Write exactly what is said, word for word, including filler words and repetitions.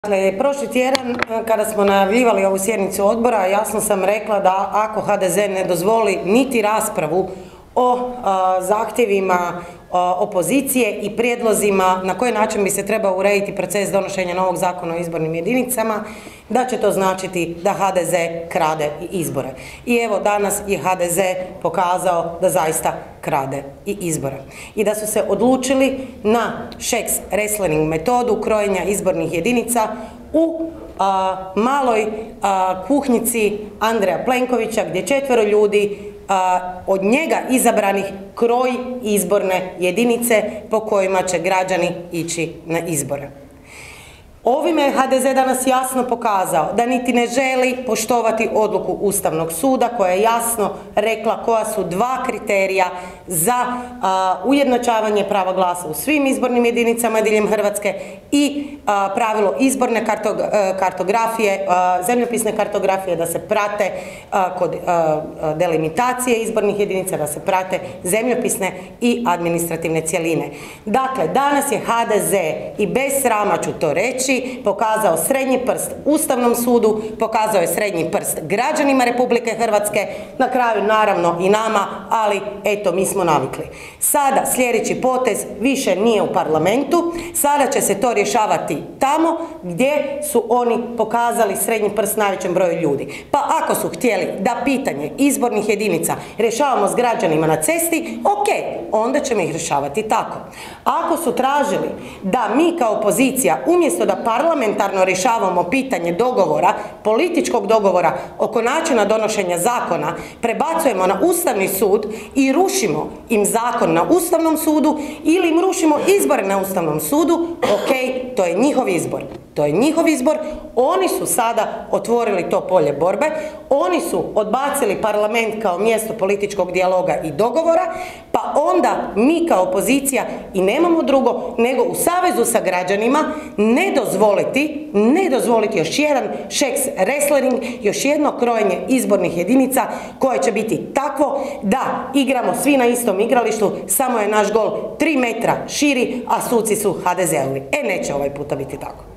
Dakle, prošli tjedan kada smo najavljivali ovu sjednicu odbora, jasno sam rekla da ako H D Z ne dozvoli niti raspravu o a, zahtjevima a, opozicije i prijedlozima na koji način bi se trebao urediti proces donošenja novog zakona o izbornim jedinicama, da će to značiti da H D Z krade i izbore. I evo danas je H D Z pokazao da zaista krade i izbore. I da su se odlučili na šeks wrestling metodu krojenja izbornih jedinica u a, maloj a, kuhinjici Andreja Plenkovića, gdje četvero ljudi a, od njega izabranih kroji izborne jedinice po kojima će građani ići na izbore. Ovime je H D Z danas jasno pokazao da niti ne želi poštovati odluku Ustavnog suda koja je jasno rekla koja su dva kriterija za a, ujednačavanje prava glasa u svim izbornim jedinicama diljem Hrvatske i a, pravilo izborne kartog, a, kartografije, a, zemljopisne kartografije da se prate a, kod a, delimitacije izbornih jedinica, da se prate zemljopisne i administrativne cjeline. Dakle, danas je H D Z, i bez srama ću to reći, pokazao srednji prst Ustavnom sudu, pokazao je srednji prst građanima Republike Hrvatske, na kraju naravno i nama, ali eto mi smo navikli. Sada sljedeći potez više nije u parlamentu, sada će se to rješavati tamo gdje su oni pokazali srednji prst najvećem broju ljudi. Pa ako su htjeli da pitanje izbornih jedinica rješavamo s građanima na cesti, ok, onda ćemo ih rješavati tako. Ako su tražili da mi kao opozicija umjesto da parlamentarno rješavamo pitanje dogovora, političkog dogovora oko načina donošenja zakona, prebacujemo na Ustavni sud i rušimo im zakon na Ustavnom sudu ili im rušimo izbore na Ustavnom sudu, ok, to je njihov izbor. To je njihov izbor, oni su sada otvorili to polje borbe, oni su odbacili parlament kao mjesto političkog dijaloga i dogovora, pa onda mi kao opozicija i nemamo drugo nego u savezu sa građanima ne dozvoliti, ne dozvoliti još jedan šeks wrestling, još jedno krojenje izbornih jedinica koje će biti takvo da igramo svi na istom igralištu, samo je naš gol tri metra širi, a suci su H D Z-ovi. E, neće ovaj puta biti tako.